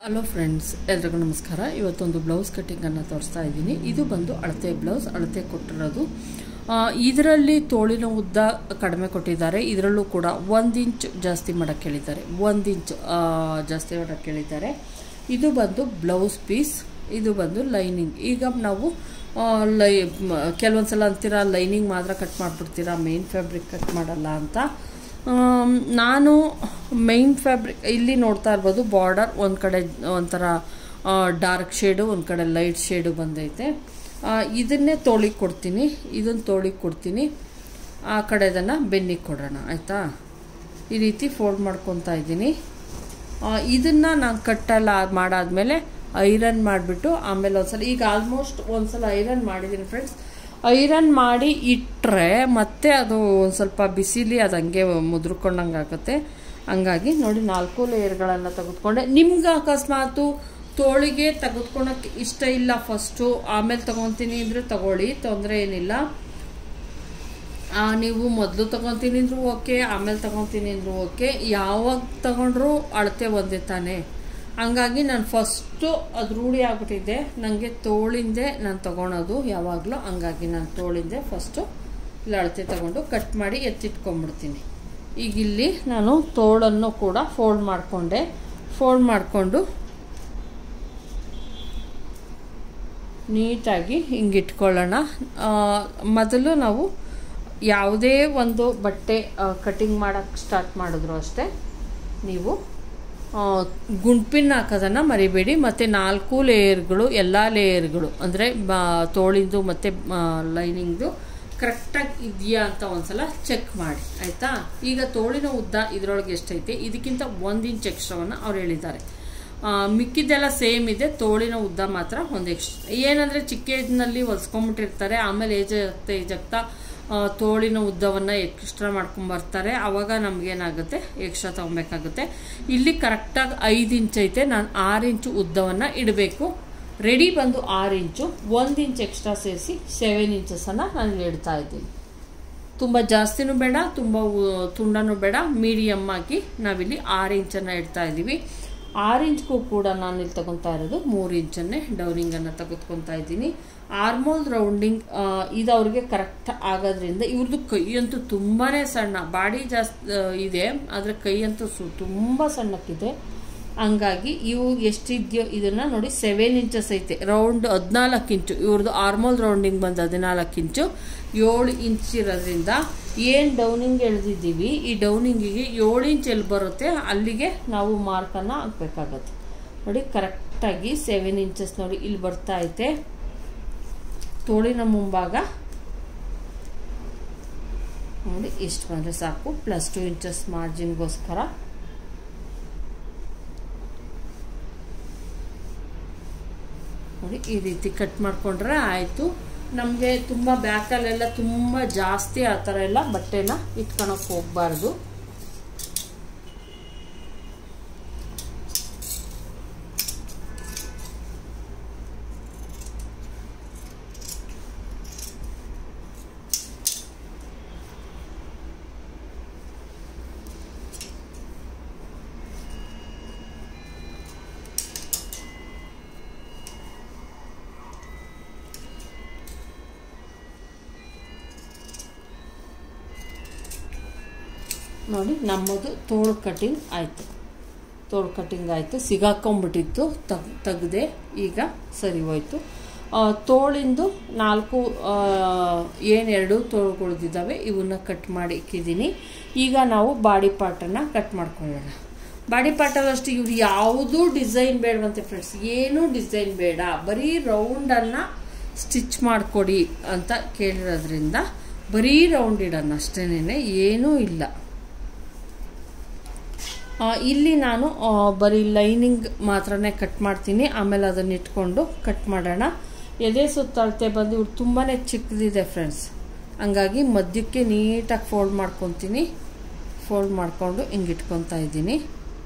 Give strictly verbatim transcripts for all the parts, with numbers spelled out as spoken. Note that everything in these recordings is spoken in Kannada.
ಹಲೋ ಫ್ರೆಂಡ್ಸ್, ಎಲ್ರಿಗೂ ನಮಸ್ಕಾರ. ಇವತ್ತೊಂದು ಬ್ಲೌಸ್ ಕಟ್ಟಿಂಗನ್ನು ತೋರಿಸ್ತಾ ಇದ್ದೀನಿ. ಇದು ಬಂದು ಅಳತೆ ಬ್ಲೌಸ್, ಅಳತೆ ಕೊಟ್ಟಿರೋದು. ಇದರಲ್ಲಿ ತೋಳಿನ ಉದ್ದ ಕಡಿಮೆ ಕೊಟ್ಟಿದ್ದಾರೆ. ಇದರಲ್ಲೂ ಕೂಡ ಒಂದು ಇಂಚ್ ಜಾಸ್ತಿ ಮಾಡೋಕ್ಕೆ ಹೇಳಿದ್ದಾರೆ, ಒಂದು ಇಂಚ್ ಜಾಸ್ತಿ ಮಾಡೋಕ್ಕೆ ಹೇಳಿದ್ದಾರೆ. ಇದು ಬಂದು ಬ್ಲೌಸ್ ಪೀಸ್, ಇದು ಬಂದು ಲೈನಿಂಗ್. ಈಗ ನಾವು ಲೈ ಕೆಲವೊಂದು ಸಲ ಅಂತೀರಾ ಲೈನಿಂಗ್ ಮಾತ್ರ ಕಟ್ ಮಾಡಿಬಿಡ್ತೀರಾ, ಮೇನ್ ಫ್ಯಾಬ್ರಿಕ್ ಕಟ್ ಮಾಡಲ್ಲ ಅಂತ. ನಾನು ಮೈನ್ ಫ್ಯಾಬ್ರಿಕ್ ಇಲ್ಲಿ ನೋಡ್ತಾ ಇರ್ಬೋದು, ಬಾರ್ಡರ್ ಒಂದು ಕಡೆ ಒಂಥರ ಡಾರ್ಕ್ ಶೇಡು, ಒಂದು ಕಡೆ ಲೈಟ್ ಶೇಡು ಬಂದೈತೆ. ಇದನ್ನೇ ತೋಳಿಗೆ ಕೊಡ್ತೀನಿ, ಇದನ್ನು ತೋಳಿಗೆ ಕೊಡ್ತೀನಿ, ಆ ಕಡೆದನ್ನು ಬೆನ್ನಿಗೆ ಕೊಡೋಣ, ಆಯಿತಾ? ಈ ರೀತಿ ಫೋಲ್ಡ್ ಮಾಡ್ಕೊತಾ ಇದ್ದೀನಿ. ಇದನ್ನು ನಾನು ಕಟ್ಟೆಲ್ಲ ಮಾಡಾದ್ಮೇಲೆ ಐರನ್ ಮಾಡಿಬಿಟ್ಟು ಆಮೇಲೆ ಒಂದ್ಸಲ, ಈಗ ಆಲ್ಮೋಸ್ಟ್ ಒಂದ್ಸಲ ಐರನ್ ಮಾಡಿದ್ದೀನಿ ಫ್ರೆಂಡ್ಸ್. ಐರನ್ ಮಾಡಿ ಇಟ್ಟರೆ ಮತ್ತೆ ಅದು ಒಂದು ಸ್ವಲ್ಪ ಬಿಸಿಲಿ ಅದು ಹಂಗೆ ಮುದ್ರಕೊಂಡಂಗೆ ಆಗುತ್ತೆ. ಹಂಗಾಗಿ ನೋಡಿ, ನಾಲ್ಕು ಲೇಯರ್ಗಳನ್ನು ತೆಗೆದುಕೊಂಡೆ. ನಿಮ್ಗೆ ಅಕಸ್ಮಾತು ತೋಳಿಗೆ ತೆಗೆದುಕೊಳಕ್ಕೆ ಇಷ್ಟ ಇಲ್ಲ, ಫಸ್ಟು ಆಮೇಲೆ ತೊಗೊತೀನಿ ಅಂದರೆ ತಗೊಳ್ಳಿ, ತೊಂದರೆ ಏನಿಲ್ಲ. ನೀವು ಮೊದಲು ತೊಗೊತೀನಿ ಅಂದರೂ ಓಕೆ, ಆಮೇಲೆ ತೊಗೊತೀನಿ ಅಂದರೂ ಓಕೆ. ಯಾವಾಗ ತಗೊಂಡ್ರೂ ಅಳತೆ ಒಂದೇ ತಾನೇ. ಹಂಗಾಗಿ ನಾನು ಫಸ್ಟು ಅದು ರೂಢಿ ಆಗ್ಬಿಟ್ಟಿದ್ದೆ ನನಗೆ, ತೋಳಿಂದೆ ನಾನು ತೊಗೊಳೋದು ಯಾವಾಗಲೂ. ಹಂಗಾಗಿ ನಾನು ತೋಳಿಂದೆ ಫಸ್ಟು ಇಲ್ಲಿ ಅಳತೆ ತಗೊಂಡು ಕಟ್ ಮಾಡಿ ಎತ್ತಿಟ್ಕೊಂಡ್ಬಿಡ್ತೀನಿ. ಈಗ ಇಲ್ಲಿ ನಾನು ತೋಳನ್ನು ಕೂಡ ಫೋಲ್ಡ್ ಮಾಡಿಕೊಂಡೆ. ಫೋಲ್ಡ್ ಮಾಡಿಕೊಂಡು ನೀಟಾಗಿ ಹಿಂಗೆ ಇಟ್ಕೊಳ್ಳೋಣ. ಮೊದಲು ನಾವು ಯಾವುದೇ ಒಂದು ಬಟ್ಟೆ ಕಟಿಂಗ್ ಮಾಡೋಕ್ಕೆ ಸ್ಟಾರ್ಟ್ ಮಾಡಿದ್ರು ಅಷ್ಟೇ, ನೀವು ಗುಂಡ್ಪಿನ್ ಹಾಕೋದನ್ನು ಮರಿಬೇಡಿ. ಮತ್ತು ನಾಲ್ಕು ಲೇಯರ್ಗಳು, ಎಲ್ಲ ಲೇಯರ್ಗಳು ಅಂದರೆ ಬ ತೋಳಿಂದು ಮತ್ತು ಲೈನಿಂಗ್ದು ಕರೆಕ್ಟಾಗಿ ಇದೆಯಾ ಅಂತ ಒಂದ್ಸಲ ಚೆಕ್ ಮಾಡಿ, ಆಯಿತಾ? ಈಗ ತೋಳಿನ ಉದ್ದ ಇದರೊಳಗೆ ಎಷ್ಟೈತೆ, ಇದಕ್ಕಿಂತ ಒಂದು ಇಂಚ್ ಎಕ್ಸ್ಟ್ರಾವನ್ನು ಅವ್ರು ಹೇಳಿದ್ದಾರೆ. ಮಿಕ್ಕಿದ್ದೆಲ್ಲ ಸೇಮ್ ಇದೆ, ತೋಳಿನ ಉದ್ದ ಮಾತ್ರ ಒಂದು ಎಕ್ಸ್ಟ್ರಾ. ಏನಂದರೆ ಚಿಕ್ಕ ಏಜ್ನಲ್ಲಿ ಹೊಲ್ಸ್ಕೊಂಬಿಟ್ಟಿರ್ತಾರೆ, ಆಮೇಲೆ ಏಜ್ ಆಗ್ತಾ ಏಜ್ ಆಗ್ತಾ ತೋಳಿನ ಉದ್ದವನ್ನು ಎಕ್ಸ್ಟ್ರಾ ಮಾಡ್ಕೊಂಬರ್ತಾರೆ. ಆವಾಗ ನಮಗೇನಾಗುತ್ತೆ, ಎಕ್ಸ್ಟ್ರಾ ತೊಗೊಬೇಕಾಗುತ್ತೆ. ಇಲ್ಲಿ ಕರೆಕ್ಟಾಗಿ ಐದು ಇಂಚ್ ಐತೆ, ನಾನು ಆರು ಇಂಚು ಉದ್ದವನ್ನು ಇಡಬೇಕು. ರೆಡಿ ಬಂದು ಆರು ಇಂಚು, ಒಂದು ಇಂಚ್ ಎಕ್ಸ್ಟ್ರಾ ಸೇರಿಸಿ ಸೆವೆನ್ ಇಂಚಸನ್ನು ನಾನು ಇಡ್ತಾ ಇದ್ದೀನಿ. ತುಂಬ ಜಾಸ್ತಿನೂ ಬೇಡ, ತುಂಬ ತುಂಡನೂ ಬೇಡ, ಮೀಡಿಯಮ್ ಆಗಿ ನಾವಿಲ್ಲಿ ಆರು ಇಂಚನ್ನು ಇಡ್ತಾ ಇದ್ದೀವಿ. ಆರು ಇಂಚ್ಗೂ ಕೂಡ ನಾನು ಇಲ್ಲಿ ತಗೊತಾ ಇರೋದು ಮೂರು ಇಂಚನ್ನೇ ಡೌನಿಂಗನ್ನು ತೆಗೆದುಕೊತಾ ಇದ್ದೀನಿ. ಆರ್ಮೋಲ್ ರೌಂಡಿಂಗ್ ಇದು ಅವ್ರಿಗೆ ಕರೆಕ್ಟ್ ಆಗೋದ್ರಿಂದ, ಇವ್ರದ್ದು ಕೈ ಅಂತೂ ತುಂಬಾ ಸಣ್ಣ, ಬಾಡಿ ಜಾಸ್ತಿ ಇದೆ ಆದರೆ ಕೈ ಅಂತೂ ಸು ತುಂಬ ಸಣ್ಣಕ್ಕಿದೆ. ಹಂಗಾಗಿ ಇವು ಎಷ್ಟಿದೆಯೋ ಇದನ್ನು ನೋಡಿ, ಸೆವೆನ್ ಇಂಚಸ್ ಐತೆ, ರೌಂಡ್ ಹದಿನಾಲ್ಕು ಇಂಚು. ಇವ್ರದ್ದು ಆರ್ಮೋಲ್ ರೌಂಡಿಂಗ್ ಬಂದು ಹದಿನಾಲ್ಕು ಇಂಚು, ಏಳು ಇಂಚ್ ಇರೋದ್ರಿಂದ ಏನು ಡೌನಿಂಗ್ ಎಳೆದಿದ್ದೀವಿ, ಈ ಡೌನಿಂಗಿಗೆ ಏಳು ಇಂಚ್ ಎಲ್ಲಿ ಬರುತ್ತೆ ಅಲ್ಲಿಗೆ ನಾವು ಮಾರ್ಕನ್ನು ಹಾಕಬೇಕಾಗತ್ತೆ. ನೋಡಿ, ಕರೆಕ್ಟಾಗಿ ಸೆವೆನ್ ಇಂಚಸ್ ನೋಡಿ ಇಲ್ಲಿ ಬರ್ತಾ ಐತೆ. ತೋಳಿನ ಮುಂಭಾಗ ನೋಡಿ ಇಷ್ಟು ಬಂದರೆ ಸಾಕು, ಪ್ಲಸ್ ಟು ಇಂಚಸ್ ಮಾರ್ಜಿನ್ಗೋಸ್ಕರ. ನೋಡಿ ಈ ರೀತಿ ಕಟ್ ಮಾಡಿಕೊಂಡ್ರೆ ಆಯಿತು. ನಮಗೆ ತುಂಬ ಬ್ಯಾಕಲ್ಲೆಲ್ಲ ತುಂಬ ಜಾಸ್ತಿ ಆ ಥರ ಎಲ್ಲ ಬಟ್ಟೆನ ಇಟ್ಕೊಳಕ್ಕೆ ಹೋಗಬಾರ್ದು. ನೋಡಿ, ನಮ್ಮದು ತೋಳು ಕಟ್ಟಿಂಗ್ ಆಯಿತು. ತೋಳು ಕಟ್ಟಿಂಗ್ ಆಯಿತು, ಸಿಗಾಕೊಂಬಿಟ್ಟಿತ್ತು, ತಗ್ ತೆಗ್ದೆ, ಈಗ ಸರಿ ಹೋಯ್ತು. ತೋಳಿಂದು ನಾಲ್ಕು ಏನು ಎರಡು ತೋಳುಗಳಿದ್ದಾವೆ, ಇವನ್ನ ಕಟ್ ಮಾಡಿ ಇಕ್ಕಿದ್ದೀನಿ. ಈಗ ನಾವು ಬಾಡಿ ಪಾರ್ಟನ್ನು ಕಟ್ ಮಾಡ್ಕೊಳ್ಳೋಣ. ಬಾಡಿ ಪಾರ್ಟಲ್ಲಿ ಅಷ್ಟು ಇವ್ರು ಯಾವುದೂ ಡಿಸೈನ್ ಬೇಡವಂತೆ ಫ್ರೆಂಡ್ಸ್, ಏನೂ ಡಿಸೈನ್ ಬೇಡ, ಬರೀ ರೌಂಡನ್ನು ಸ್ಟಿಚ್ ಮಾಡಿಕೊಡಿ ಅಂತ ಕೇಳಿರೋದ್ರಿಂದ ಬರೀ ರೌಂಡ್ ಇಡೋಣ ಅಷ್ಟೇನೆ, ಏನೂ ಇಲ್ಲ. ಇಲ್ಲಿ ನಾನು ಬರೀ ಲೈನಿಂಗ್ ಮಾತ್ರನೇ ಕಟ್ ಮಾಡ್ತೀನಿ, ಆಮೇಲೆ ಅದನ್ನು ಇಟ್ಕೊಂಡು ಕಟ್ ಮಾಡೋಣ. ಎದೆ ಸುತ್ತಳತೆ ಬಂದು ಇವ್ರು ತುಂಬಾ ಚಿಕ್ಕದಿದೆ ಫ್ರೆಂಡ್ಸ್, ಹಂಗಾಗಿ ಮಧ್ಯಕ್ಕೆ ನೀಟಾಗಿ ಫೋಲ್ಡ್ ಮಾಡ್ಕೊತೀನಿ. ಫೋಲ್ಡ್ ಮಾಡಿಕೊಂಡು ಹಿಂಗೆ ಇಟ್ಕೊತಾ ಇದ್ದೀನಿ.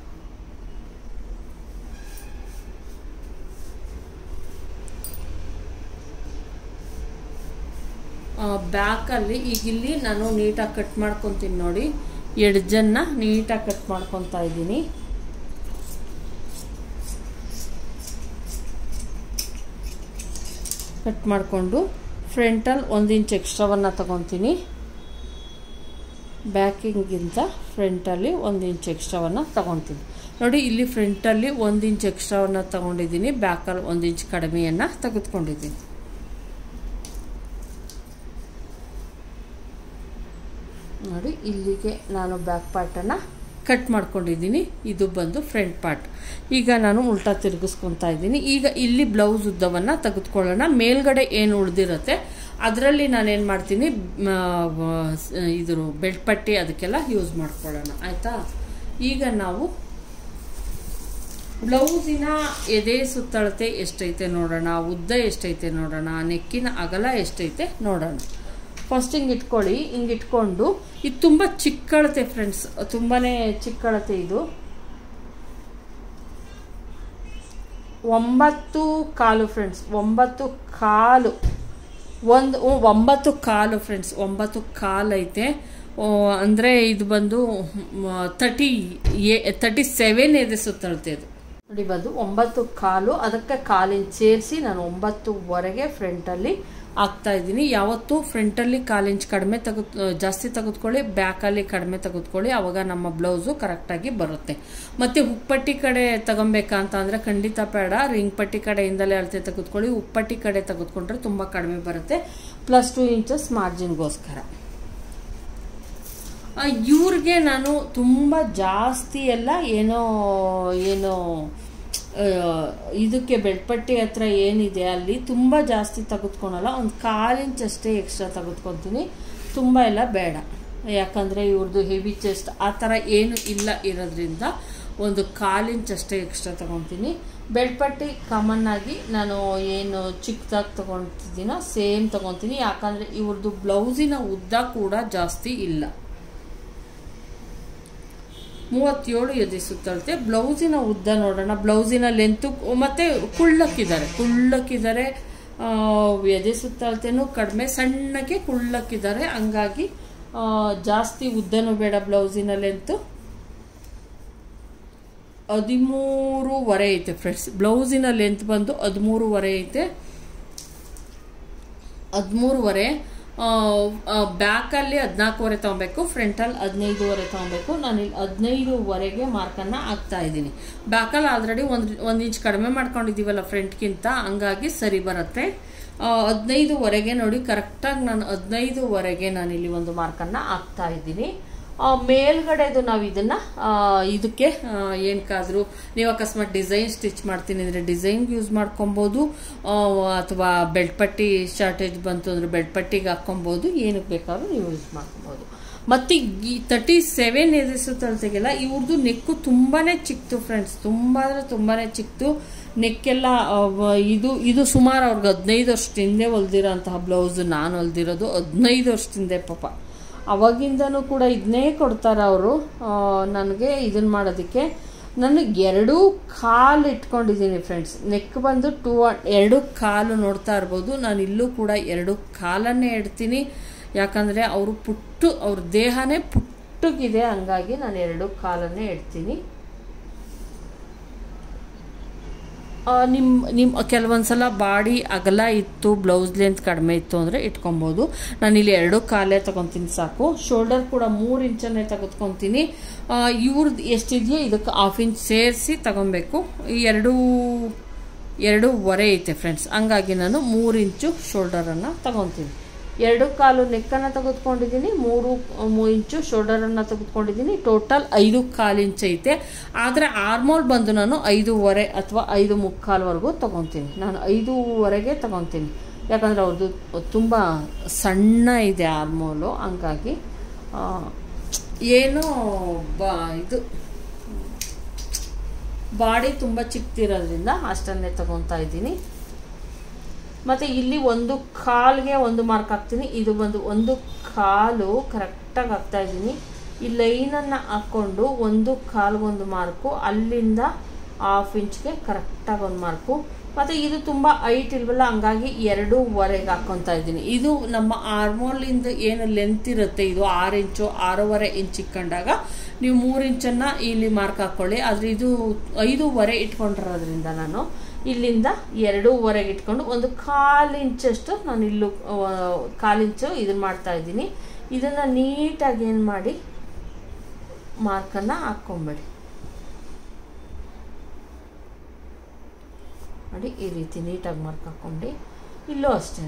ಬ್ಯಾಕಲ್ಲಿ ಈಗ ಇಲ್ಲಿ ನಾನು ನೀಟಾಗಿ ಕಟ್ ಮಾಡ್ಕೊತೀನಿ ನೋಡಿ. ಎಡ್ಜನ್ನು ನೀಟಾಗಿ ಕಟ್ ಮಾಡ್ಕೊತಾ ಇದ್ದೀನಿ. ಕಟ್ ಮಾಡಿಕೊಂಡು ಫ್ರಂಟಲ್ಲಿ ಒಂದು ಇಂಚ್ ಎಕ್ಸ್ಟ್ರಾವನ್ನು ತಗೊತೀನಿ. ಬ್ಯಾಕಿಂಗಿಂತ ಫ್ರಂಟಲ್ಲಿ ಒಂದು ಇಂಚ್ ಎಕ್ಸ್ಟ್ರಾವನ್ನು ತಗೊತೀನಿ. ನೋಡಿ ಇಲ್ಲಿ ಫ್ರಂಟಲ್ಲಿ ಒಂದು ಇಂಚ್ ಎಕ್ಸ್ಟ್ರಾವನ್ನು ತಗೊಂಡಿದ್ದೀನಿ, ಬ್ಯಾಕಲ್ಲಿ ಒಂದು ಇಂಚ್ ಕಡಿಮೆಯನ್ನು ತೆಗೆದುಕೊಂಡಿದ್ದೀನಿ. ನೋಡಿ ಇಲ್ಲಿಗೆ ನಾನು ಬ್ಯಾಕ್ ಪಾರ್ಟನ್ನು ಕಟ್ ಮಾಡ್ಕೊಂಡಿದ್ದೀನಿ. ಇದು ಬಂದು ಫ್ರಂಟ್ ಪಾರ್ಟ್. ಈಗ ನಾನು ಉಲ್ಟಾ ತಿರುಗಿಸ್ಕೊತಾ ಇದ್ದೀನಿ. ಈಗ ಇಲ್ಲಿ ಬ್ಲೌಸ್ ಉದ್ದವನ್ನು ತೆಗೆದುಕೊಳ್ಳೋಣ. ಮೇಲ್ಗಡೆ ಏನು ಉಳಿದಿರುತ್ತೆ ಅದರಲ್ಲಿ ನಾನೇನು ಮಾಡ್ತೀನಿ, ಇದ್ರ ಬೆಲ್ಟ್ ಪಟ್ಟಿ ಅದಕ್ಕೆಲ್ಲ ಯೂಸ್ ಮಾಡ್ಕೊಳ್ಳೋಣ. ಆಯಿತಾ? ಈಗ ನಾವು ಬ್ಲೌಸಿನ ಎದೆ ಸುತ್ತಳತೆ ಎಷ್ಟೈತೆ ನೋಡೋಣ, ಉದ್ದ ಎಷ್ಟೈತೆ ನೋಡೋಣ, ನೆಕ್ಕಿನ ಅಗಲ ಎಷ್ಟೈತೆ ನೋಡೋಣ. ಫಸ್ಟ್ ಹಿಂಗೆ ಇಟ್ಕೊಳ್ಳಿ. ಹಿಂಗೆ ಇಟ್ಕೊಂಡು ಇದು ತುಂಬ ಚಿಕ್ಕಳತೆ ಫ್ರೆಂಡ್ಸ್, ತುಂಬಾ ಚಿಕ್ಕಳತೆ. ಇದು ಒಂಬತ್ತು ಕಾಲು ಫ್ರೆಂಡ್ಸ್, ಒಂಬತ್ತು ಕಾಲು ಒಂದು ಒಂಬತ್ತು ಕಾಲು ಫ್ರೆಂಡ್ಸ್, ಒಂಬತ್ತು ಕಾಲು ಐತೆ. ಅಂದರೆ ಇದು ಬಂದು ತರ್ಟಿ ಎ ತರ್ಟಿ ಸೆವೆನ್ ಎದೆ ಸುತ್ತಳತೆ. ಇದು ನೋಡಿ ಬಂದು ಒಂಬತ್ತು ಕಾಲು, ಅದಕ್ಕೆ ಕಾಲಿನ ಸೇರಿಸಿ ನಾನು ಒಂಬತ್ತುವರೆಗೆ ಫ್ರಂಟಲ್ಲಿ ಹಾಕ್ತಾ ಇದ್ದೀನಿ. ಯಾವತ್ತೂ ಫ್ರಂಟಲ್ಲಿ ಕಾಲು ಇಂಚ್ ಕಡಿಮೆ ತೆಗೆದು ಜಾಸ್ತಿ ತೆಗೆದುಕೊಳ್ಳಿ, ಬ್ಯಾಕಲ್ಲಿ ಕಡಿಮೆ ತೆಗೆದುಕೊಳ್ಳಿ, ಆವಾಗ ನಮ್ಮ ಬ್ಲೌಸು ಕರೆಕ್ಟಾಗಿ ಬರುತ್ತೆ. ಮತ್ತು ಉಪ್ಪಟ್ಟಿ ಕಡೆ ತಗೊಬೇಕಾ ಅಂತ ಅಂದರೆ ಖಂಡಿತ ಬೇಡ, ರಿಂಗ್ ಪಟ್ಟಿ ಕಡೆಯಿಂದಲೇ ಅಳತೆ ತೆಗೆದುಕೊಳ್ಳಿ. ಉಪ್ಪಟ್ಟಿ ಕಡೆ ತೆಗೆದುಕೊಂಡ್ರೆ ತುಂಬ ಕಡಿಮೆ ಬರುತ್ತೆ. ಪ್ಲಸ್ ಟೂ ಇಂಚಸ್ ಮಾರ್ಜಿನ್ಗೋಸ್ಕರ. ಇವ್ರಿಗೆ ನಾನು ತುಂಬ ಜಾಸ್ತಿ ಎಲ್ಲ ಏನೋ ಏನೋ ಇದಕ್ಕೆ ಬೆಳ್ಪಟ್ಟಿ ಹತ್ರ ಏನಿದೆ ಅಲ್ಲಿ ತುಂಬ ಜಾಸ್ತಿ ತೆಗೆದುಕೊಳಲ್ಲ. ಒಂದು ಕಾಲು ಇಂಚ್ ಅಷ್ಟೇ ಎಕ್ಸ್ಟ್ರಾ ತೆಗೆದುಕೊತೀನಿ, ತುಂಬ ಎಲ್ಲ ಬೇಡ. ಯಾಕಂದರೆ ಇವ್ರದ್ದು ಹೆವಿ ಚೆಸ್ಟ್ ಆ ಥರ ಏನು ಇಲ್ಲ ಇರೋದ್ರಿಂದ ಒಂದು ಕಾಲು ಇಂಚ್ ಅಷ್ಟೇ ಎಕ್ಸ್ಟ್ರಾ ತೊಗೊತೀನಿ. ಬೆಳ್ಪಟ್ಟಿ ಕಾಮನ್ ಆಗಿ ನಾನು ಏನು ಚಿಕ್ಕದಾಗಿ ತೊಗೊತಿದ್ದೀನೋ ಸೇಮ್ ತೊಗೊತೀನಿ. ಯಾಕಂದರೆ ಇವ್ರದ್ದು ಬ್ಲೌಸಿನ ಉದ್ದ ಕೂಡ ಜಾಸ್ತಿ ಇಲ್ಲ. ಮೂವತ್ತೇಳು ಎದೆ ಸುತ್ತಳತೆ. ಬ್ಲೌಸಿನ ಉದ್ದ ನೋಡೋಣ. ಬ್ಲೌಸಿನ ಲೆಂತು ಮತ್ತು ಕುಳ್ಳಕ್ಕಿದ್ದಾರೆ ಕುಳ್ಳಕ್ಕಿದ್ದಾರೆ ಎದೆ ಸುತ್ತಳತೆನೂ ಕಡಿಮೆ, ಸಣ್ಣಕ್ಕೆ ಕುಳ್ಳಕ್ಕಿದ್ದಾರೆ. ಹಂಗಾಗಿ ಜಾಸ್ತಿ ಉದ್ದನೂ ಬೇಡ. ಬ್ಲೌಸಿನ ಲೆಂತು ಹದಿಮೂರುವರೆ ಐತೆ ಫ್ರೆಂಡ್ಸ್. ಬ್ಲೌಸಿನ ಲೆಂತ್ ಬಂದು ಹದಿಮೂರುವರೆ ಐತೆ. ಹದಿಮೂರುವರೆ ಬ್ಯಾಕಲ್ಲಿ ಹದಿನಾಲ್ಕುವರೆ ತೊಗೊಬೇಕು, ಫ್ರಂಟಲ್ಲಿ ಹದಿನೈದುವರೆ ತೊಗೊಬೇಕು. ನಾನು ಇಲ್ಲಿ ಹದಿನೈದುವರೆಗೆ ಮಾರ್ಕನ್ನು ಹಾಕ್ತಾ ಇದ್ದೀನಿ. ಬ್ಯಾಕಲ್ಲಿ ಆಲ್ರೆಡಿ ಒಂದು ಒಂದು ಇಂಚ್ ಕಡಿಮೆ ಮಾಡ್ಕೊಂಡಿದ್ದೀವಲ್ಲ ಫ್ರಂಟ್ಗಿಂತ, ಹಂಗಾಗಿ ಸರಿ ಬರುತ್ತೆ. ಹದಿನೈದುವರೆಗೆ ನೋಡಿ ಕರೆಕ್ಟಾಗಿ ನಾನು ಹದಿನೈದುವರೆಗೆ ನಾನಿಲ್ಲಿ ಒಂದು ಮಾರ್ಕನ್ನು ಹಾಕ್ತಾ ಇದ್ದೀನಿ. ಮೇಲ್ಗಡೆದು ನಾವು ಇದನ್ನು ಇದಕ್ಕೆ ಏನಕ್ಕಾದರೂ ನೀವು ಅಕಸ್ಮಾತ್ ಡಿಸೈನ್ ಸ್ಟಿಚ್ ಮಾಡ್ತೀನಿ ಅಂದರೆ ಡಿಸೈನ್ಗೆ ಯೂಸ್ ಮಾಡ್ಕೊಬೋದು, ಅಥವಾ ಬೆಲ್ಟ್ ಪಟ್ಟಿ ಶಾರ್ಟೇಜ್ ಬಂತು ಅಂದರೆ ಬೆಲ್ಟ್ ಪಟ್ಟಿಗೆ ಹಾಕ್ಕೊಬೋದು. ಏನಕ್ಕೆ ಬೇಕಾದ್ರೂ ನೀವು ಯೂಸ್ ಮಾಡ್ಕೊಬೋದು. ಮತ್ತು ಈ ತರ್ಟಿ ಸೆವೆನ್ ಎದೆ ಸುತ್ತಳತೆಗೆಲ್ಲ ಇವ್ರದ್ದು ನೆಕ್ಕು ತುಂಬಾ ಚಿಕ್ತು ಫ್ರೆಂಡ್ಸ್, ತುಂಬ ಅಂದರೆ ತುಂಬಾ ಚಿಕ್ತು. ನೆಕ್ಕೆಲ್ಲ ಇದು ಇದು ಸುಮಾರು ಅವ್ರಿಗೆ ಹದಿನೈದು ವರ್ಷದ ಹಿಂದೆ ಹೊಲ್ದಿರೋ ಅಂತಹ ಬ್ಲೌಸು ನಾನು ಹೊಲ್ದಿರೋದು ಹದಿನೈದು ವರ್ಷದ ಹಿಂದೆ. ಪಾಪ ಅವಾಗಿಂದನೂ ಕೂಡ ಇದನ್ನೇ ಕೊಡ್ತಾರೆ ಅವರು ನನಗೆ ಇದನ್ನು ಮಾಡೋದಕ್ಕೆ. ನಾನು ಎರಡೂ ಕಾಲು ಇಟ್ಕೊಂಡಿದ್ದೀನಿ ಫ್ರೆಂಡ್ಸ್. ನೆಕ್ ಬಂದು ಟೂ ಎರಡು ಕಾಲು ನೋಡ್ತಾ ಇರ್ಬೋದು. ನಾನು ಇಲ್ಲೂ ಕೂಡ ಎರಡು ಕಾಲನ್ನೇ ಇಡ್ತೀನಿ. ಯಾಕಂದರೆ ಅವರು ಪುಟ್ಟು ಅವ್ರ ದೇಹನೇ ಪುಟ್ಟಗಿದೆ, ಹಂಗಾಗಿ ನಾನು ಎರಡು ಕಾಲನ್ನೇ ಇಡ್ತೀನಿ. ನಿಮ್ಮ ನಿಮ್ಮ ಕೆಲವೊಂದು ಸಲ ಬಾಡಿ ಅಗಲ ಇತ್ತು, ಬ್ಲೌಸ್ ಲೆಂತ್ ಕಡಿಮೆ ಇತ್ತು ಅಂದರೆ ಇಟ್ಕೊಬೋದು. ನಾನಿಲ್ಲಿ ಎರಡು ಕಾಲೇ ತೊಗೊತೀನಿ ಸಾಕು. ಶೋಲ್ಡರ್ ಕೂಡ ಮೂರು ಇಂಚನ್ನೇ ತೆಗೆದುಕೊತೀನಿ. ಇವ್ರದ್ದು ಎಷ್ಟಿದೆಯೋ ಇದಕ್ಕೆ ಹಾಫ್ ಇಂಚ್ ಸೇರಿಸಿ ತಗೊಬೇಕು. ಎರಡು ಎರಡೂವರೆ ಐತೆ ಫ್ರೆಂಡ್ಸ್, ಹಂಗಾಗಿ ನಾನು ಮೂರು ಇಂಚು ಶೋಲ್ಡರನ್ನು ತಗೊತೀನಿ. ಎರಡು ಕಾಲು ನೆಕ್ಕನ್ನು ತೆಗೆದುಕೊಂಡಿದ್ದೀನಿ, ಮೂರು ಮೂರು ಇಂಚು ಶೋಲ್ಡರನ್ನು ತೆಗೆದುಕೊಂಡಿದ್ದೀನಿ. ಟೋಟಲ್ ಐದು ಕಾಲು ಇಂಚ್ ಐತೆ. ಆದರೆ ಆರ್ಮೋಲ್ ಬಂದು ನಾನು ಐದೂವರೆ ಅಥವಾ ಐದು ಮುಕ್ಕಾಲ್ವರೆಗೂ ತೊಗೊತೀನಿ. ನಾನು ಐದೂವರೆಗೆ ತೊಗೊತೀನಿ. ಯಾಕಂದರೆ ಅವ್ರದ್ದು ತುಂಬ ಸಣ್ಣ ಇದೆ ಆರ್ಮೋಲು, ಹಂಗಾಗಿ ಏನೋ ಬಾ ಇದು ಬಾಡಿ ತುಂಬ ಚಿಕ್ಕದಿರೋದ್ರಿಂದ ಅಷ್ಟನ್ನೇ ತೊಗೊತಾ ಇದ್ದೀನಿ. ಮತ್ತು ಇಲ್ಲಿ ಒಂದು ಕಾಲ್ಗೆ ಒಂದು ಮಾರ್ಕ್ ಹಾಕ್ತೀನಿ. ಇದು ಬಂದು ಒಂದು ಕಾಲು ಕರೆಕ್ಟಾಗಿ ಹಾಕ್ತಾ ಇದ್ದೀನಿ. ಈ ಲೈನನ್ನು ಹಾಕ್ಕೊಂಡು ಒಂದು ಕಾಲ್ಗೊಂದು ಮಾರ್ಕು, ಅಲ್ಲಿಂದ ಹಾಫ್ ಇಂಚ್ಗೆ ಕರೆಕ್ಟಾಗಿ ಒಂದು ಮಾರ್ಕು. ಮತ್ತು ಇದು ತುಂಬ ಹೈಟ್ ಇಲ್ವಲ್ಲ, ಹಂಗಾಗಿ ಎರಡೂವರೆಗೆ ಹಾಕ್ಕೊತಾ ಇದ್ದೀನಿ. ಇದು ನಮ್ಮ ಆರ್ಮೋಲಿಂದ ಏನು ಲೆಂತ್ ಇರುತ್ತೆ, ಇದು ಆರು ಇಂಚು ಆರೂವರೆ ಇಂಚ್ ಇಟ್ಕೊಂಡಾಗ ನೀವು ಮೂರು ಇಂಚನ್ನು ಇಲ್ಲಿ ಮಾರ್ಕ್ ಹಾಕ್ಕೊಳ್ಳಿ. ಆದರೆ ಇದು ಐದೂವರೆ ಇಟ್ಕೊಂಡಿರೋದ್ರಿಂದ ನಾನು ಇಲ್ಲಿಂದ ಎರಡೂವರೆಗೆ ಇಟ್ಕೊಂಡು ಒಂದು ಕಾಲು ಇಂಚಷ್ಟು ನಾನು ಇಲ್ಲೂ ಕಾಲು ಇಂಚು ಇದನ್ನು ಮಾಡ್ತಾ ಇದ್ದೀನಿ. ಇದನ್ನು ನೀಟಾಗಿ ಏನು ಮಾಡಿ ಮಾರ್ಕನ್ನು ಹಾಕ್ಕೊಂಬೇಡಿ ನೋಡಿ, ಈ ರೀತಿ ನೀಟಾಗಿ ಮಾರ್ಕ್ ಹಾಕ್ಕೊಂಡು ಇಲ್ಲೂ ಅಷ್ಟೇ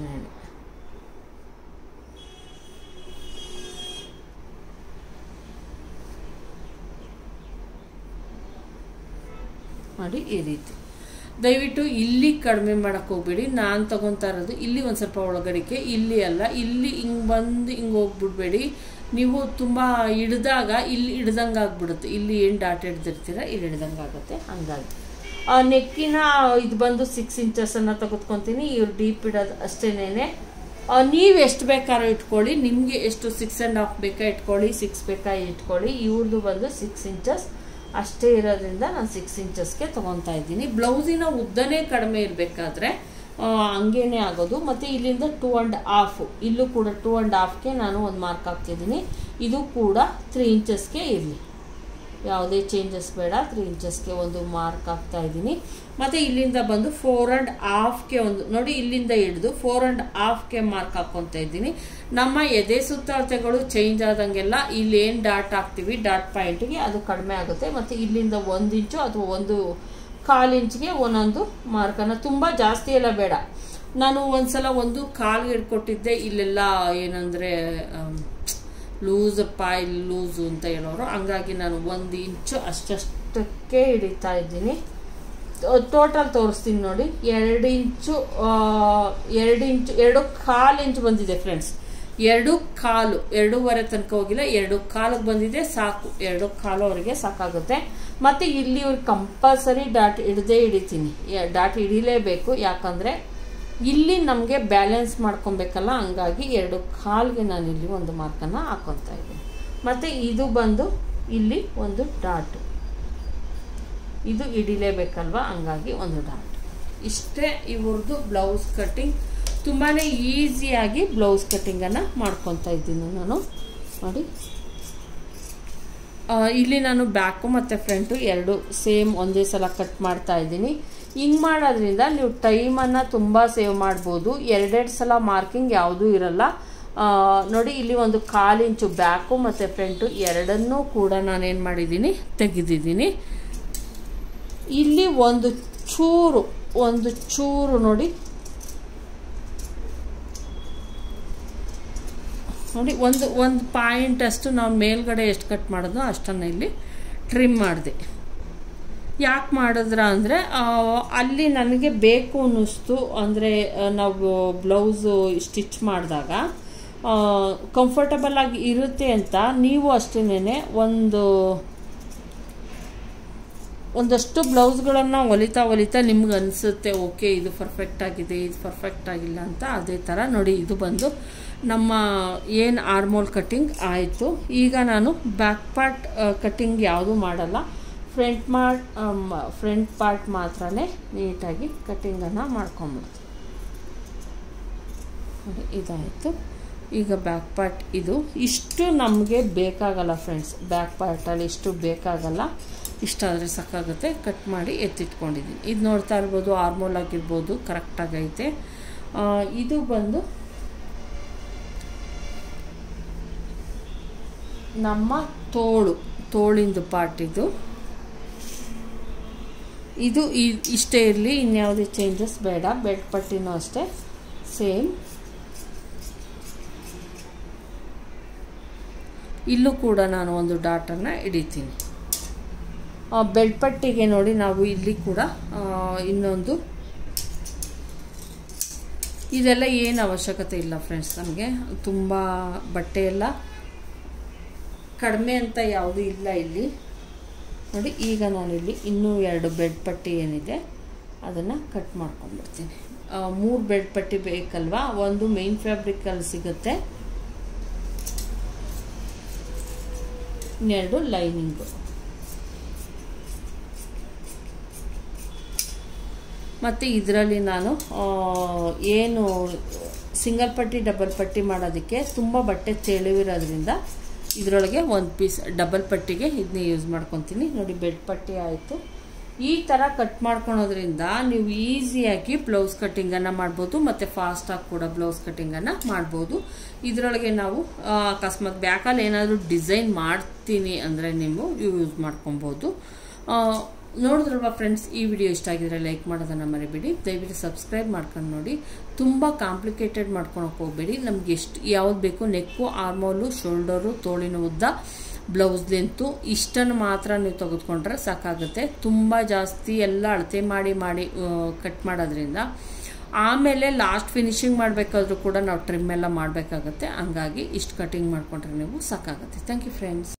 ನೋಡಿ ಈ ರೀತಿ. ದಯವಿಟ್ಟು ಇಲ್ಲಿ ಕಡಿಮೆ ಮಾಡೋಕ್ಕೆ ಹೋಗ್ಬೇಡಿ. ನಾನು ತಗೊತಾ ಇರೋದು ಇಲ್ಲಿ ಒಂದು ಸ್ವಲ್ಪ ಒಳಗಡಿಕೆ, ಇಲ್ಲಿ ಅಲ್ಲ, ಇಲ್ಲಿ ಹಿಂಗೆ ಬಂದು ಹಿಂಗೆ ಹೋಗ್ಬಿಡ್ಬೇಡಿ. ನೀವು ತುಂಬ ಹಿಡ್ದಾಗ ಇಲ್ಲಿ ಹಿಡ್ದಂಗೆ ಆಗ್ಬಿಡುತ್ತೆ. ಇಲ್ಲಿ ಏನು ಡಾಟ್ ಹಿಡ್ದಿರ್ತೀರ ಇಲ್ಲಿ ಹಿಡ್ದಂಗೆ ಆಗುತ್ತೆ. ಹಂಗಾಗಿ ನೆಕ್ಕಿನ ಇದು ಬಂದು ಸಿಕ್ಸ್ ಇಂಚಸನ್ನು ತೆಗೆದುಕೊತೀನಿ. ಇವ್ರು ಡೀಪ್ ಇಡೋದು ಅಷ್ಟೇನೆ. ನೀವು ಎಷ್ಟು ಬೇಕಾದ್ರೂ ಇಟ್ಕೊಳ್ಳಿ, ನಿಮಗೆ ಎಷ್ಟು ಸಿಕ್ಸ್ ಆ್ಯಂಡ್ ಹಾಫ್ ಬೇಕಾ ಇಟ್ಕೊಳ್ಳಿ, ಸಿಕ್ಸ್ ಬೇಕಾ ಇಟ್ಕೊಳ್ಳಿ. ಇವ್ರದ್ದು ಬಂದು ಸಿಕ್ಸ್ ಇಂಚಸ್ ಅಷ್ಟೇ ಇರೋದ್ರಿಂದ ನಾನು ಸಿಕ್ಸ್ ಇಂಚಸ್ಗೆ ತೊಗೊತಾ ಇದ್ದೀನಿ. ಬ್ಲೌಸಿನ ಉದ್ದನೇ ಕಡಿಮೆ ಇರಬೇಕಾದ್ರೆ ಹಂಗೇನೆ ಆಗೋದು. ಮತ್ತು ಇಲ್ಲಿಂದ ಟೂ ಆ್ಯಂಡ್ ಹಾಫು, ಇಲ್ಲೂ ಕೂಡ ಟೂ ಆ್ಯಂಡ್ ಹಾಫ್ಗೆ ನಾನು ಒಂದು ಮಾರ್ಕ್ ಹಾಕ್ತಿದ್ದೀನಿ. ಇದು ಕೂಡ ತ್ರೀ ಇಂಚಸ್ಗೆ ಇರಲಿ, ಯಾವುದೇ ಚೇಂಜಸ್ ಬೇಡ. ತ್ರೀ ಇಂಚಸ್ಗೆ ಒಂದು ಮಾರ್ಕ್ ಹಾಕ್ತಾ ಇದ್ದೀನಿ. ಮತ್ತು ಇಲ್ಲಿಂದ ಬಂದು ಫೋರ್ ಆ್ಯಂಡ್ ಹಾಫ್ಗೆ ಒಂದು ನೋಡಿ, ಇಲ್ಲಿಂದ ಹಿಡಿದು ಫೋರ್ ಆ್ಯಂಡ್ ಹಾಫ್ಗೆ ಮಾರ್ಕ್ ಹಾಕ್ಕೊತಾ ಇದ್ದೀನಿ. ನಮ್ಮ ಎದೆ ಸುತ್ತಳತೆಗಳು ಚೇಂಜ್ ಆದಂಗೆಲ್ಲ ಇಲ್ಲೇನು ಡಾಟ್ ಹಾಕ್ತೀವಿ ಡಾಟ್ ಪಾಯಿಂಟ್ಗೆ ಅದು ಕಡಿಮೆ ಆಗುತ್ತೆ. ಮತ್ತು ಇಲ್ಲಿಂದ ಒಂದು ಇಂಚು ಅಥವಾ ಒಂದು ಕಾಲು ಇಂಚ್ಗೆ ಒಂದೊಂದು ಮಾರ್ಕನ್ನು, ತುಂಬ ಜಾಸ್ತಿ ಎಲ್ಲ ಬೇಡ. ನಾನು ಒಂದ್ಸಲ ಒಂದು ಕಾಲ್ಗೆ ಹಿಡ್ಕೊಟ್ಟಿದ್ದೆ, ಇಲ್ಲೆಲ್ಲ ಏನಂದರೆ ಲೂಸ್ ಪಾಯ್ ಲೂಸು ಅಂತ ಹೇಳೋರು, ಹಂಗಾಗಿ ನಾನು ಒಂದು ಇಂಚು ಅಷ್ಟಷ್ಟಕ್ಕೆ ಹಿಡಿತಾ ಇದ್ದೀನಿ. ಟೋಟಲ್ ತೋರಿಸ್ತೀನಿ ನೋಡಿ, ಎರಡು ಇಂಚು ಎರಡು ಇಂಚು ಎರಡು ಕಾಲು ಇಂಚು ಬಂದಿದೆ ಫ್ರೆಂಡ್ಸ್. ಎರಡು ಕಾಲು ಎರಡೂವರೆ ತನಕ ಹೋಗಿಲ್ಲ, ಎರಡು ಕಾಲಿಗೆ ಬಂದಿದೆ, ಸಾಕು. ಎರಡು ಕಾಲುವರೆಗೆ ಸಾಕಾಗುತ್ತೆ. ಮತ್ತು ಇಲ್ಲಿ ಇವ್ರಿಗೆ ಕಂಪಲ್ಸರಿ ಡಾಟ್ ಹಿಡ್ದೇ ಹಿಡಿತೀನಿ, ಡಾಟ್ ಹಿಡಿಲೇಬೇಕು. ಯಾಕಂದರೆ ಇಲ್ಲಿ ನಮಗೆ ಬ್ಯಾಲೆನ್ಸ್ ಮಾಡ್ಕೊಬೇಕಲ್ಲ, ಹಂಗಾಗಿ ಎರಡು ಕಾಲ್ಗೆ ನಾನು ಇಲ್ಲಿ ಒಂದು ಮಾರ್ಕನ್ನು ಹಾಕೊತಾ ಇದ್ದೀನಿ. ಮತ್ತು ಇದು ಬಂದು ಇಲ್ಲಿ ಒಂದು ಡಾಟ್, ಇದು ಹಿಡಿಲೇಬೇಕಲ್ವ, ಹಂಗಾಗಿ ಒಂದು ಡಾಟ್. ಇಷ್ಟೇ ಇವ್ರದ್ದು ಬ್ಲೌಸ್ ಕಟ್ಟಿಂಗ್. ತುಂಬಾ ಈಸಿಯಾಗಿ ಬ್ಲೌಸ್ ಕಟ್ಟಿಂಗನ್ನು ಮಾಡ್ಕೊತಾ ಇದ್ದೀನಿ ನಾನು ನೋಡಿ. ಇಲ್ಲಿ ನಾನು ಬ್ಯಾಕು ಮತ್ತು ಫ್ರಂಟು ಎರಡು ಸೇಮ್ ಒಂದೇ ಸಲ ಕಟ್ ಮಾಡ್ತಾ ಇದ್ದೀನಿ. ಹಿಂಗೆ ಮಾಡೋದ್ರಿಂದ ನೀವು ಟೈಮನ್ನು ತುಂಬ ಸೇವ್ ಮಾಡ್ಬೋದು. ಎರಡೆರಡು ಸಲ ಮಾರ್ಕಿಂಗ್ ಯಾವುದೂ ಇರಲ್ಲ ನೋಡಿ. ಇಲ್ಲಿ ಒಂದು ಕಾಲು ಇಂಚು ಬ್ಯಾಕು ಮತ್ತು ಫ್ರಂಟು ಎರಡನ್ನೂ ಕೂಡ ನಾನೇನು ಮಾಡಿದ್ದೀನಿ, ತೆಗೆದಿದ್ದೀನಿ. ಇಲ್ಲಿ ಒಂದು ಚೂರು ಒಂದು ಚೂರು ನೋಡಿ ನೋಡಿ ಒಂದು ಒಂದು ಪಾಯಿಂಟ್ ಅಷ್ಟು ನಾವು ಮೇಲ್ಗಡೆ ಎಷ್ಟು ಕಟ್ ಮಾಡೋದು ಅಷ್ಟನ್ನು ಇಲ್ಲಿ ಟ್ರಿಮ್ ಮಾಡಿದೆ. ಯಾಕೆ ಮಾಡಿದ್ರ ಅಂದರೆ ಅಲ್ಲಿ ನನಗೆ ಬೇಕು ಅನ್ನಿಸ್ತು. ಅಂದರೆ ನಾವು ಬ್ಲೌಸು ಸ್ಟಿಚ್ ಮಾಡಿದಾಗ ಕಂಫರ್ಟಬಲ್ ಆಗಿ ಇರುತ್ತೆ ಅಂತ. ನೀವು ಅಷ್ಟೇನೆ ಒಂದು ಒಂದಷ್ಟು ಬ್ಲೌಸ್ಗಳನ್ನು ಹೊಲಿತಾ ಹೊಲಿತಾ ನಿಮ್ಗೆ ಅನಿಸುತ್ತೆ, ಓಕೆ ಇದು ಪರ್ಫೆಕ್ಟ್ ಆಗಿದೆ, ಇದು ಪರ್ಫೆಕ್ಟ್ ಆಗಿಲ್ಲ ಅಂತ. ಅದೇ ಥರ ನೋಡಿ, ಇದು ಬಂದು ನಮ್ಮ ಏನು ಆರ್ಮೋಲ್ ಕಟ್ಟಿಂಗ್ ಆಯಿತು. ಈಗ ನಾನು ಬ್ಯಾಕ್ ಪಾರ್ಟ್ ಕಟ್ಟಿಂಗ್ ಯಾವುದೂ ಮಾಡಲ್ಲ, ಫ್ರಂಟ್ ಮಾರ್ಟ್ ಫ್ರಂಟ್ ಪಾರ್ಟ್ ಮಾತ್ರನೇ ನೀಟಾಗಿ ಕಟ್ಟಿಂಗನ್ನು ಮಾಡ್ಕೊಂಬಿಡ್ತೀನಿ ನೋಡಿ. ಇದಾಯಿತು. ಈಗ ಬ್ಯಾಕ್ ಪಾರ್ಟ್ ಇದು ಇಷ್ಟು ನಮಗೆ ಬೇಕಾಗಲ್ಲ ಫ್ರೆಂಡ್ಸ್, ಬ್ಯಾಕ್ ಪಾರ್ಟಲ್ಲಿ ಇಷ್ಟು ಬೇಕಾಗಲ್ಲ. ಇಷ್ಟಾದರೆ ಸಾಕಾಗುತ್ತೆ. ಕಟ್ ಮಾಡಿ ಎತ್ತಿಟ್ಕೊಂಡಿದ್ದೀನಿ. ಇದು ನೋಡ್ತಾ ಇರ್ಬೋದು, ಆರ್ಮೋಲ್ ಆಗಿರ್ಬೋದು, ಕರೆಕ್ಟಾಗೈತೆ. ಇದು ಬಂದು ನಮ್ಮ ತೋಳು ತೋಳಿಂದು ಪಾರ್ಟ್. ಇದು ಇದು ಇಷ್ಟೇ ಇರಲಿ, ಇನ್ಯಾವುದೇ ಚೇಂಜಸ್ ಬೇಡ. ಬೆಡ್ ಪಟ್ಟಿನೂ ಅಷ್ಟೇ ಸೇಮ್. ಇಲ್ಲೂ ಕೂಡ ನಾನು ಒಂದು ಡಾಟನ್ನು ಹಿಡಿತೀನಿ. ಬೆಡ್ ಪಟ್ಟಿಗೆ ನೋಡಿ, ನಾವು ಇಲ್ಲಿ ಕೂಡ ಇನ್ನೊಂದು, ಇದೆಲ್ಲ ಏನು ಅವಶ್ಯಕತೆ ಇಲ್ಲ ಫ್ರೆಂಡ್ಸ್. ನಮಗೆ ತುಂಬ ಬಟ್ಟೆ ಎಲ್ಲ ಕಡಿಮೆ ಅಂತ ಯಾವುದೂ ಇಲ್ಲ ಇಲ್ಲಿ ನೋಡಿ. ಈಗ ನಾನಿಲ್ಲಿ ಇನ್ನೂ ಎರಡು ಬೆಡ್ ಪಟ್ಟಿ ಏನಿದೆ ಅದನ್ನು ಕಟ್ ಮಾಡ್ಕೊಂಡ್ಬಿಡ್ತೀನಿ. ಮೂರು ಬೆಡ್ ಪಟ್ಟಿ ಬೇಕಲ್ವಾ, ಒಂದು ಮೇನ್ ಫ್ಯಾಬ್ರಿಕಲ್ಲಿ ಸಿಗುತ್ತೆ, ಇನ್ನೆರಡು ಲೈನಿಂಗು. ಮತ್ತು ಇದರಲ್ಲಿ ನಾನು ಏನು ಸಿಂಗಲ್ ಪಟ್ಟಿ ಡಬಲ್ ಪಟ್ಟಿ ಮಾಡೋದಕ್ಕೆ ತುಂಬ ಬಟ್ಟೆ ತೆಳುವಿರೋದ್ರಿಂದ ಇದರೊಳಗೆ ಒಂದು ಪೀಸ್ ಡಬಲ್ ಪಟ್ಟಿಗೆ ಇದನ್ನ ಯೂಸ್ ಮಾಡ್ಕೊತೀನಿ. ನೋಡಿ ಬೆಡ್ ಪಟ್ಟಿ ಆಯಿತು. ಈ ಥರ ಕಟ್ ಮಾಡ್ಕೊಳೋದ್ರಿಂದ ನೀವು ಈಸಿಯಾಗಿ ಬ್ಲೌಸ್ ಕಟ್ಟಿಂಗನ್ನು ಮಾಡ್ಬೋದು ಮತ್ತು ಫಾಸ್ಟಾಗಿ ಕೂಡ ಬ್ಲೌಸ್ ಕಟ್ಟಿಂಗನ್ನು ಮಾಡ್ಬೋದು. ಇದರೊಳಗೆ ನಾವು ಅಕಸ್ಮಾತ್ ಬ್ಯಾಕಲ್ಲಿ ಏನಾದರೂ ಡಿಸೈನ್ ಮಾಡ್ತೀನಿ ಅಂದರೆ ನೀವು ಯೂಸ್ ಮಾಡ್ಕೊಬೋದು. ನೋಡಿದ್ರಲ್ವಾ ಫ್ರೆಂಡ್ಸ್, ಈ ವಿಡಿಯೋ ಇಷ್ಟ ಆಗಿದ್ರೆ ಲೈಕ್ ಮಾಡೋದನ್ನು ಮರಿಬೇಡಿ. ದಯವಿಟ್ಟು ಸಬ್ಸ್ಕ್ರೈಬ್ ಮಾಡ್ಕೊಂಡು ನೋಡಿ. ತುಂಬ ಕಾಂಪ್ಲಿಕೇಟೆಡ್ ಮಾಡ್ಕೊಳಕ್ಕೆ ಹೋಗಬೇಡಿ. ನಮ್ಗೆ ಎಷ್ಟು ಯಾವ್ದು ಬೇಕು, ನೆಕ್ಕು, ಆರ್ಮೋಲು, ಶೋಲ್ಡರು, ತೋಳಿನ ಉದ್ದ, ಬ್ಲೌಸ್ ಲೆಂತು ಇಷ್ಟನ್ನು ಮಾತ್ರ ನೀವು ತೆಗೆದುಕೊಂಡ್ರೆ ಸಾಕಾಗುತ್ತೆ. ತುಂಬ ಜಾಸ್ತಿ ಎಲ್ಲ ಅಳತೆ ಮಾಡಿ ಮಾಡಿ ಕಟ್ ಮಾಡೋದ್ರಿಂದ ಆಮೇಲೆ ಲಾಸ್ಟ್ ಫಿನಿಶಿಂಗ್ ಮಾಡಬೇಕಾದ್ರೂ ಕೂಡ ನಾವು ಟ್ರಿಮ್ ಎಲ್ಲ ಮಾಡಬೇಕಾಗತ್ತೆ. ಹಂಗಾಗಿ ಇಷ್ಟು ಕಟಿಂಗ್ ಮಾಡಿಕೊಂಡ್ರೆ ನೀವು ಸಾಕಾಗುತ್ತೆ. Thank you friends.